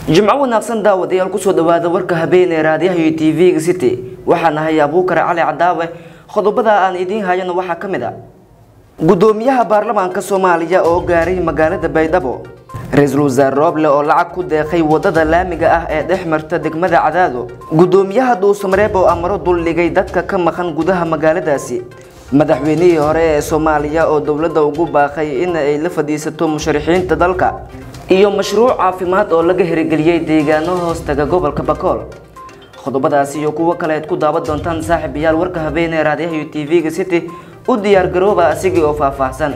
جمعة ونقصن داود يالكسو دواد وركه بين راديو تي في سيتي waxaan ahay Abuukar Cali Cadaawe qodobada aan idin hayno waxa kamid ah gudoomiyaha baarlamaanka Soomaaliya oo gaaray magaalada Baydhabo Ra'iisul Wasaare Roble oo lacag ku deeqay wadada laamiga ah ee dhexmarta degmada Cadaado gudoomiyaha Dhuusamareeb oo amaro dul dhigay dadka ka maqan gudaha magaaladaasi madaxweynihii hore ee Soomaaliya oo dawladda ugu baaqay in ay la fadhiisato musharixiinta dalka iyo mashruuc caafimaad oo laga hirgeliyay deegaano hoostaga gobolka Bakool qodobadaasi iyo kuwa kale aad ku daawan doontaan saaxiibayaal warka habeenay raadiyaha TV-ga City u diyaar garooba asigii oo faahfaahsan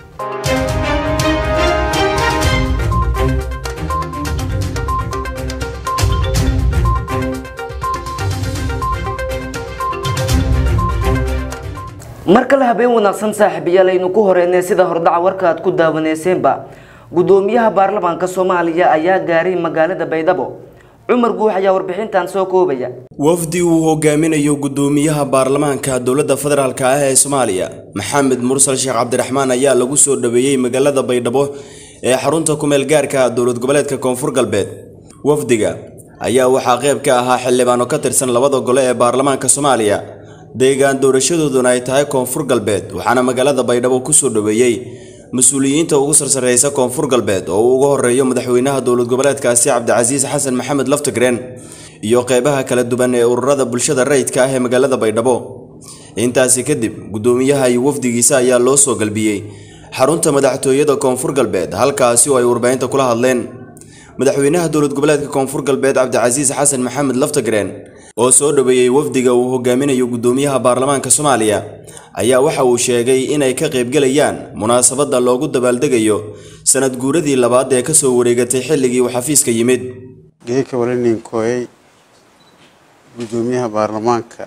marka la habeen wanaagsan saaxiibayaal aynu ku horeynay sida hordhaca warka aad ku daawaneyseenba gudoomiyaha baarlamaanka Soomaaliya ayaa gaaray magaalada Baydhabo عمر جوح يا وربحين سوكوبيا وفدي وهجامينيو قدوميها برلمانكا دولة فدرال كاها سوماليا محمد مرسل شيخ عبد الرحمن ayaa lagu soo dhaweeyay magaalada Baydhabo ee xarunta kumeel gaarka dowlad goboleedka Koonfur Galbeed wafdiga ayaa waxa qayb ka ahaa xildhibaano ka tirsan labada gole ee baarlamaanka Soomaaliya deegaan doorashadooduna ay tahay Koonfur Galbeed waxaana magaalada Baydhabo ku soo dhaweeyay مسؤوليين ugu sarsareeyay Koonfur Galbeed oo ugu horeeyo madaxweynaha dowlad goboleedkaasi Cabdicasiis Xasan Maxamed Laftagreen iyo qaybaha kala duwan ee ururada bulshada rayidka ah ee magaalada Baydhabo intaasi kadib gudoomiyaha iyo wafdigiisa ayaa loo soo galbiyay xarunta madaxtooyada Koonfur Galbeed halkaasi oo ay warbaahinta kula hadleen madaxweynaha dowlad goboleedka Koonfur Galbeed Cabdicasiis Xasan Maxamed Laftagreen oo soo dhaweeyay wafdiga uu hogaaminayo gudoomiyaha baarlamaanka Soomaaliya ayaa waxa uu sheegay in ay ka qayb galayaan munaasabada loogu dabaaldegayo sanad guuradii labaad ee ka soo wareegatay xilligii uu xafiiska yimid geeka walanin kooyay gudoomiyaha baarlamaanka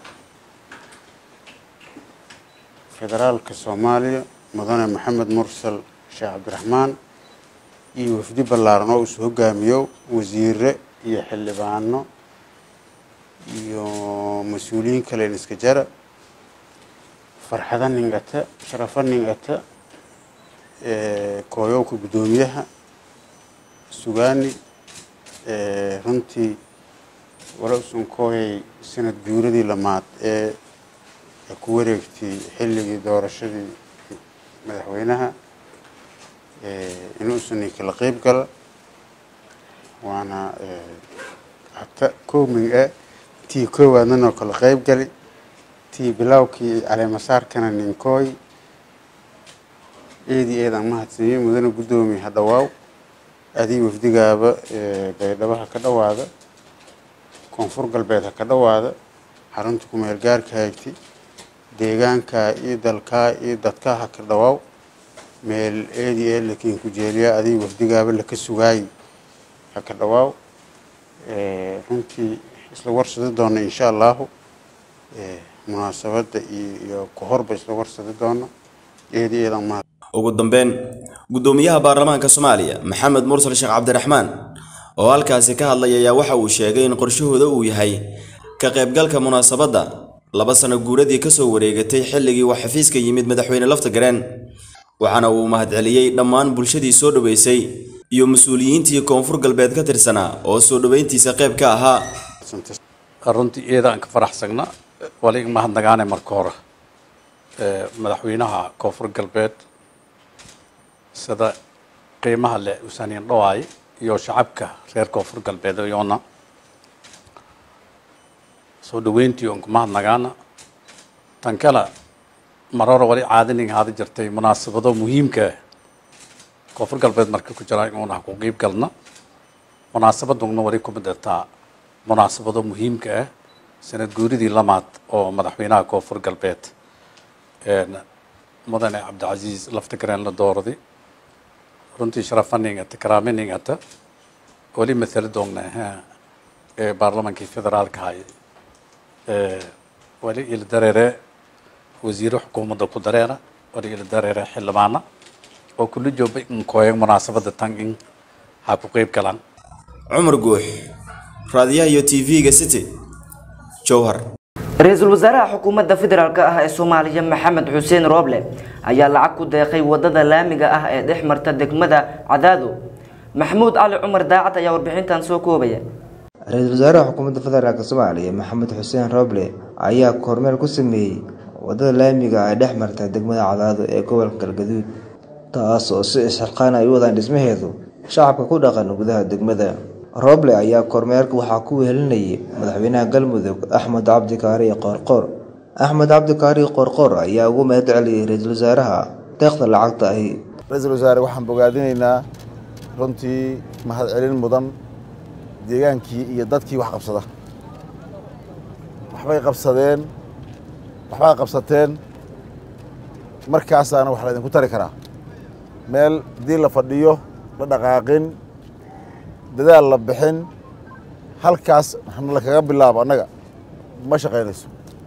federaalka Soomaaliya mudane Maxamed Mursal Sheekh Cabdiraxmaan iyo wafdi ballaaran oo soo hogaamiyo wasiirre iyo xildhibaano iyo mas'uuliyiin kale iska jara farxadan ningata sharafan ningata kooyowka gudoomiyaha sugaani runtii walaasun kooyay sanad guuradii lamaad ee ku wareegtay xilligii doorashadii madaxweynaha inuu soo kala qayb gala waana hatta koomiga tii koowaadna kala qayb galay tii bilawkii على مسار كان نينكوي ايدي ما هتسيي مدن غدومي هدواو ادي وفديغابا baydhabo ka dhawaada Koonfur Galbeed ka dhawaada xarunta ku meel gaarka haytay deegaanka iyo dalka iyo dadka ka dhawaaw meel eedi laakiin ku jeeliya adi wafdigaaba la ka sugay ka dhawaaw runtii isla warsado doona insha Allah munaasabada iyo ku horba isla warsado doona eedeeda ma ugu dambeyn gudoomiyaha baarlamaanka Soomaaliya Maxamed Mursal Sheekh Cabdiraxmaan oo halkaasi ka hadlay ayaa waxa uu sheegay in qorshahooda uu yahay ka qaybgalka munaasabada laba sano guuradii ka soo wareegatay xilligii uu xafiiska yimid madaxweyne Laftagreen waxaana uu mahadceliyay dhammaan bulshadii soo dhaweysay iyo mas'uuliyiintii Koonfur Galbeed ka tirsanaa oo soo dhaweyntiisa qayb ka ahaa runtii eedaan ka faraxsagna waliga ma hadnagaanay marka hore madaxweynaha Koonfur Galbeed sida qiimaha leh usaaniin dhawaay iyo shacabka reer Koonfur Galbeed yoona soo dhaweyntii oo ma hadnagaana tan kala marar wali caadinin hada jirtay munaasabado muhiimka Koonfur Galbeed marka ku jira inuu ku qayb galna munaasabaduna wali ku midata munaasabado muhiimka ah sanad guuridii lamaad oo madaxweynaha Koonfur Galbeed mudane Cabdicasiis Laftagreen la doorday runtii sharafaniga takraaminiga wali مثل doona baarlamaanka federaalka hay wali il dareere wasiir xukuumadda ku dareera wali il dareere xildhibaana oo kullu joobay in kooyay munaasabada tan in ha ku qayb galaan Umar Guux raadiyaha TV-ga City Jowhar رئيس الوزراء حكومة فدرالك الصومالية محمد حسين روبلي ayaa lacag ku deeqay wadada laamiga ah ee dhexmarta degmada Cadaado maxamuud cali cumar daacad ayaa warbixintan soo koobaya. Ra'iisul Wasaaraha Xukuumadda Federaalka Soomaaliya Maxamed Xuseen Roble ayaa kormeer ku sameeyay wadada laamiga ah ee dhex marta degmada Cadaado ee gobolka Galgaduud, taas oo si isxilqaan ay u wadaan dhismaheedu shacabka ku dhaqan gudaha degmada. Roble ayaa kormeerka waxaa ku wehelinayay madaxweynaha Galmudug Axmed Cabdi Kaariye Qoorqoor. Axmed Cabdi Kaariye Qoorqoor ayaa ugu mahad celiyay Ra'iisul Wasaaraha deeqda lacagta ahi. Ra'iisul Wasaare waxaan bogaadinaynaa runtii mahad celin mudan deegaankii iyo dadkii wax qabsada. waxbay qabsateen markaasaana wax la idinku tari karaa. meel dii la fadhiyo la dhaqaaqin dadaal la bixin halkaas la kaga bilaabo annaga ma shaqaynayso.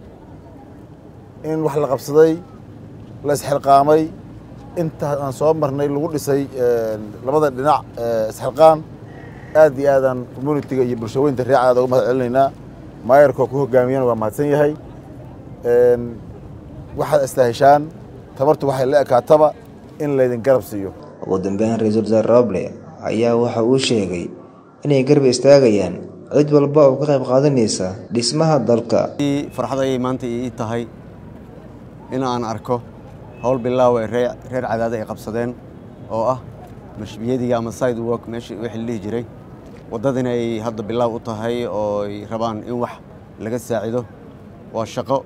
in wax la qabsaday la isxilqaamay inta aan soo marnay lagu dhisay labada dhinac isxilqaan aad iyo aadaan communitiga iyo bulshooyinka reer Cadaado uga mahad celinaynaa. maayarkoo ku hogaamiyana waa mahadsan yahay. waxaad istaahishaan tabartu waxay la ekaataba in laydin garab siiyo. ugu dambeyn Ra'iisul Wasaare Roble ayaa waxa uu sheegay inay garab istaagayaan cid walba oo ka qayb qaadanaysa dhismaha dalka. farxad ay maanta ii tahay in aan arko hawl bilaaw ee reer Cadaado ay qabsadeen oo ah mashruucyadiga ama side work meeshii wixii la jiray wadadana ay hadda bilaaw u tahay oo ay rabaan in wax laga saacido. waa shaqo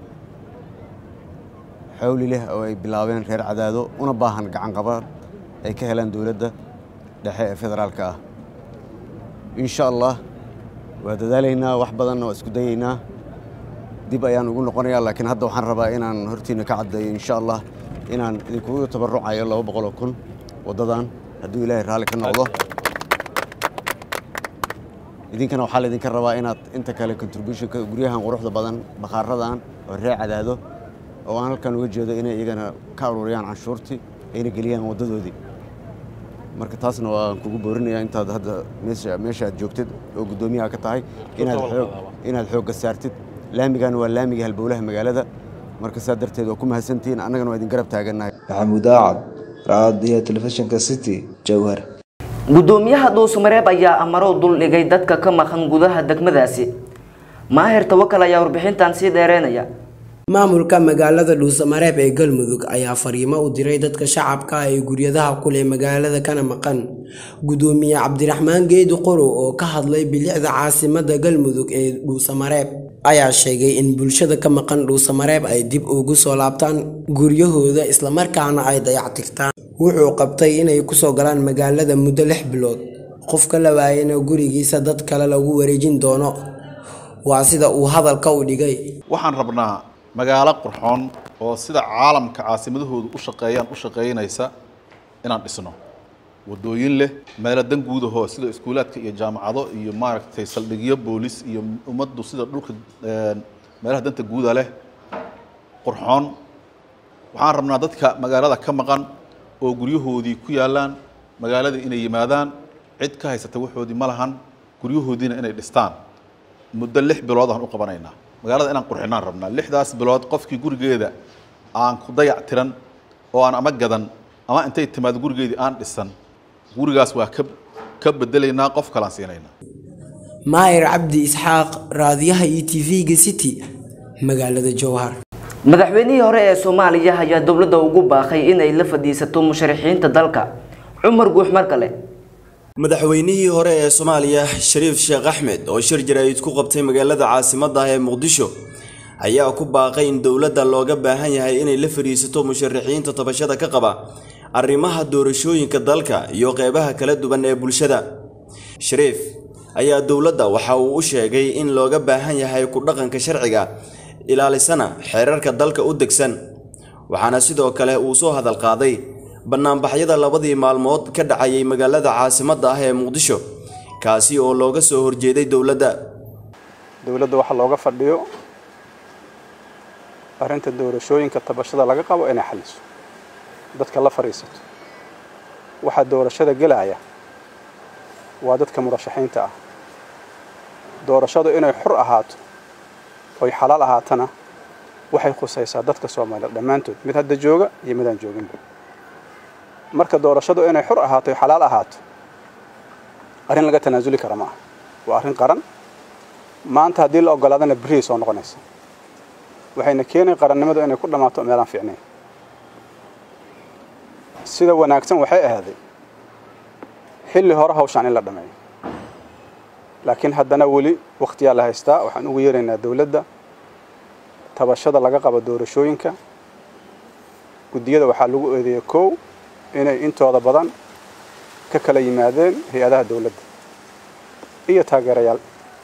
xawli leh oo ay bilaabeen reer Cadaado una baahan gacan qabad ay ka helaan dawladda dhexe ee federaalka ah. insha Allah waa dadaalaynaa wax badan oo isku dayaynaa dib ayaan ugu noqonayaa laakiin hadda waxaan rabaa inaan hortiina ka cadeeyo insha Allah inaan idinku tabarucayo 200,000 wadadan haddii Ilaahay raali ka noqdo. idinkana waxaa la idinka rabaa inaad inta kale contribution-ka guryahan quruxda badan bakhaaradan oo reer Cadaado oo aan halkan uga jeedo inay iyagana ka ururiyaan canshuurtii ayna geliyaan wadadoodii. marka taasna waan kugu boorinayaa intaad hadda meesha aad joogtid oo gudoomiyaha ka tahay inaad xoogga saartid. laamigan waa laamiga halbowlaha magaalada marka saa darteed waa ku mahadsantihiin annagana waa idin garab taaganahay. Maxamuud Daacad, raadiyaha telefishinka City, Jowhar. gudoomiyaha Dhuusamareeb ayaa amaro dul dhigay dadka ka maqan gudaha degmadaasi. Maahir Tawakal ayaa warbixintan sii dheereynaya. maamulka magaalada Dhuusamareeb ee Galmudug ayaa fariimo u diray dadka shacabka ee guryadaha ku leh magaalada kana maqan. Gudoomiye Cabdiraxmaan Geedo Qoro oo ka hadlay bilicda caasimadda Galmudug ee Dhuusamareeb ayaa sheegay in bulshada ka maqan Dhuusamareeb ay dib ugu soo laabtaan guryahooda isla markaana ay dayactirtaan. wuxuu qabtay inay ku soo galaan magaalada muddo 6 bilood. qofka la waayana gurigiisa dad kale lagu wareejin doono. waa sida uu hadalka u dhigay. waxaan rabnaa magaalo qurxoon oo sida caalamka caasimadahoodu u shaqeynaysa inaan dhisno. wadooyin leh meelo dan guud ah sida iskuulaadka iyo jaamacado iyo maaragtay saldhigyo boolis iyo ummaddu sida dhulka meelaha danta guud leh qurxoon. waxaan rabnaa dadka magaalada ka maqan oo guryahoodii ku yaalaan magaalada inay yimaadaan cid ka haysata waxoodii ma lahan guryahoodiina inay dhistaan. muddo 6 bilood aan u qabanaynaa magaalada inaan qurxinaan rabnaa. 6daas bilood qofkii gurigeeda aan ku dayac tiran oo aan ama gadan ama intay timaado gurigeedii aan dhisan gurigaas waa ka bedelaynaa qof kale aan siinaynaa. Maahir Cabdi Isxaaq, raadiyaha TV-ga City, magaalada Jowhar. madaxweynihii hore ee Soomaaliya ayaa dawladda ugu baaqay inay la fadhiisato musharaxiinta dalka. Cumar Guux markale. madaxweynihii hore ee Soomaaliya Shariif Sheekh Axmed oo shir jaraa'id ku qabtay magaalada caasimadda ee Muqdisho ayaa ku baaqay in dawladda looga baahan yahay inay la fadhiisato musharaxiinta tabashada ka qaba arrimaha doorashooyinka dalka iyo qeybaha kala duwan ee bulshada. Shariif ayaa dawladda waxa uu u sheegay in looga baahan yahay ku dhaqanka sharciga ilaalisana xeerarka dalka u degsan. waxaana sidoo kale uu soo hadal qaaday banaanbaxyada 2 maalmood ka dhacayay magaalada caasimadda ah ee Muqdisho kaasi oo looga soo horjeeday dawladda waxa looga fadhiyo arinta doorashooyinka tabashada laga qabo inay xaliso dadka la fariisato. waxa doorashada galaya waa dadka murashaxiinta ah. doorashadu inay xur ahaato oo xalaal ahaatana waxay khusaysaa dadka Soomaaliyeed dhamaantood mid hadda jooga iyo mid aan joogin. marka doorashadu inay xur ahaato xalaal ahaato arrin laga tanaasuli kara ma aha waa arrin qaran maanta haddii la ogolaadana berri soo noqonaysa waxayna keenay qarannimadu inay ku dhammaato meelaan fiicnayn sida wanaagsan waxay ahaaday xilli hore hawshaan in la dhameeyo laakiin haddana weli waqtiyaa la haystaa waxaan ugu yeeraynaa dawladda tabashada laga qabo doorashooyinka guddiyada waxaa lagu eedeeyay kow inay intooda badan ka kala yimaadeen hay-adaha dawladda iyo taageerayaal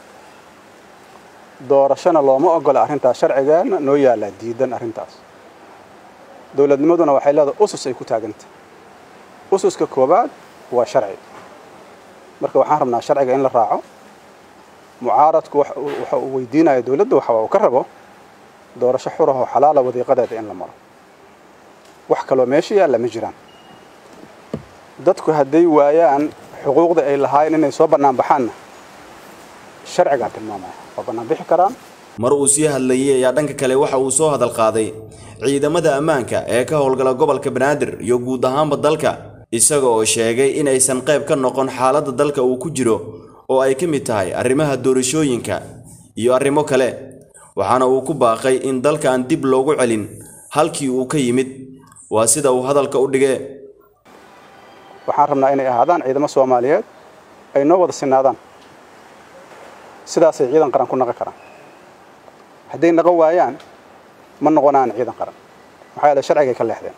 doorashana looma ogola arrintaas sharcigeena noo yaallaa diidan arrintaas dawladnimaduna waxay leedahay usus ay ku taagantay ususka koowaad waa sharci marka waxaan rabnaa sharciga in la raaco mucaaradku waxa uu weydiinaya dawladda waxa uu ka rabo doorasho xur ah oo xalaal ah wadiiqadeeda in la maro wax kaloo meesha yaalla ma jiraan dadku hadday waayaan xuquuqda ay lahaayeen inay soo bannaan baxaanna sharcigaa tilmaamaya waa bannaan bixi karaan mar uu sii hadlayay ayaa dhanka kale waxa uu soo hadal qaaday ciidamada ammaanka ee ka howlgala gobolka Banaadir iyo guud ahaanba dalka isaga oo sheegay in aysan qayb ka noqon xaaladda dalka uu ku jiro oo ay ka mid tahay arrimaha doorashooyinka iyo arrimo kale waxaana uu ku baaqay in dalka aan dib loogu celin halkii uu ka yimid waa sida uu hadalka u dhigay waxaan rabnaa inay ahaadaan ciidamo Soomaaliyeed ay noo wada sinaadaan sidaas ay ciidan qaran ku noqon karaan hadday noqon waayaan ma noqonaan ciidan qaran maxaa yeelay sharciga ka leexdeen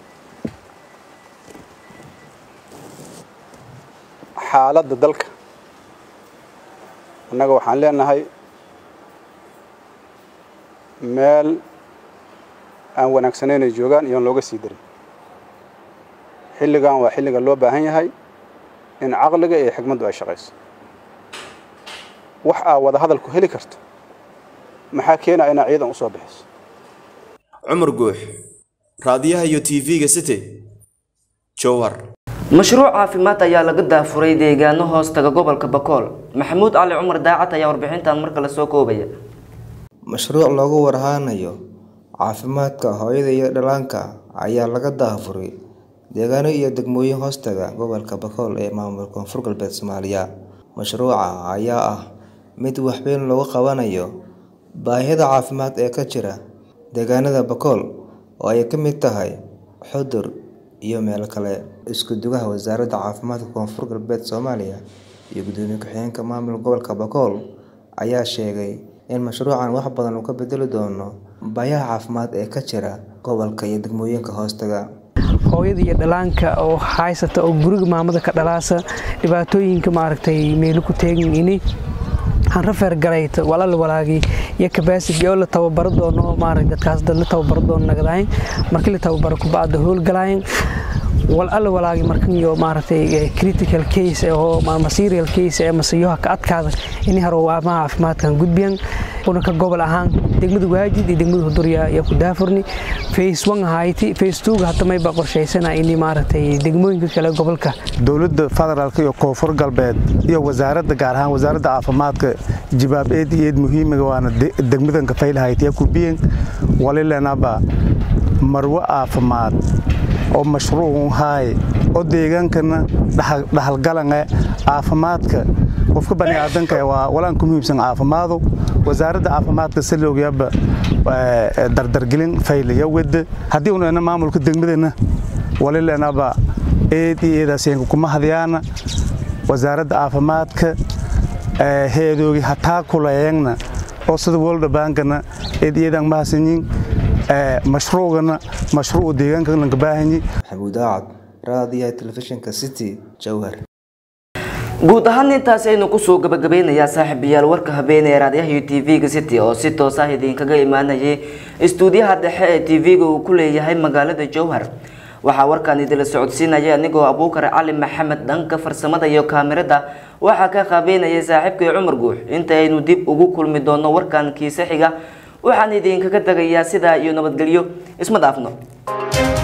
xaaladda dalka annaga waxaan leenahay meel aan wanaagsanayn ay joogaan iyo looga sii darin xilligan waa xilliga loo baahan yahay in caqliga iyo xigmaddu ay shaqayso wax wada hadalku heli karto maxaa keenaya inaa ciidan u soo bixiso Cumar Guux raadiyaha iyo TV-ga City Jowhar mashruuc caafimaad ayaa laga daafuray deegaano hoos taga gobolka Bakool Maxamuud Cali Cumar Daacad ayaa warbixintan marka la soo koobaya mashruuc loogu warhaanayo caafimaadka hooyada iyo dhallaanka ayaa laga daafuray deegaano iyo degmooyin hoos taga gobolka Bakool ee maamulka Koonfur Galbeed Soomaaliya mashruuca ayaa ah mid wax weyn looga qabanayo baahida caafimaad ee ka jira deegaanada Bakool oo ay ka mid tahay Xudur iyo meel kale isku dugaha wasaaradda caafimaadka Koonfur Galbeed Soomaaliya iyo gudoomiye ku-xigeenka maamulka gobolka Bakool ayaa sheegay in mashruucan wax badan uu ka bedeli doono baahiyaha caafimaad ee ka jira gobolka iyo degmooyinka hoostaga hooyada iyo dhalaanka oo haysata oo guriga maamada ka dhalaasa dhibaatooyinka maaragtay meel ku teegin ini aan rafeer galayto walaagi iyo capacity oo la tababaro doono maaragtay dadkaas dad la tababaro doono nagadayn markii la tababaro ku baad hool galayeen walaagi markan iyo maaragtay critical case oo serial case ee masiiyo ka adkaada in harwaamaha caafimaadkan gudbiyan kuna ka gobol ahaan degmada Waajid iyo degmada Hudurya iyo ku daafurni phase 1 hayti phase 2 hadda may ba qorsheysana in maaragtay degmooyinka kale gobolka dawladda federaalka iyo Koonfur Galbeed iyo wasaaradda gaar ahaan wasaaradda caafimaadka jibaabeed iyo muhiimka waana degmadan ka fayl hayti ku biin walilanaba marwa caafimaad oo mashruuc hay oo deegaankana dhaxalgalan caafimaadka qofka bani aadanka waa walaan ku muhiimsan caafimaadu wasaaradda caafimaadka si loo yaaba dardargelin faylaya wada hadii uu maamulka degmadana walilanaba eedaaseen kuma hadiyana wasaaradda caafimaadka heedoogi hataa kulayna oo sida World Bankana eedadan mahadsanin mashruucana mashruuc deegaanka laga baahanyi Maxamuud Daacad raadiyaha telefishinka City Jowhar guud ahaan intaas aynu ku soo gabagabeynayaa saaxiibayaal warka habeenee raadiyaha TV-ga City oo si toos ah idinkaga imaanayay istuudiyaha dhexe ee TV-ga uu ku leeyahay magaalada Jowhar waxa warkaan idin la socodsiinaya anigoo Abuukar Cali Maxamed dhanka farsamada iyo kaamirada waxa ka qabeynaya saaxiibkay Cumar Guux inta aynu dib ugu kulmi doono warkaan kiisa xiga waxaan idinkaga tagayaa sida iyo nabadgelyo isma dhaafno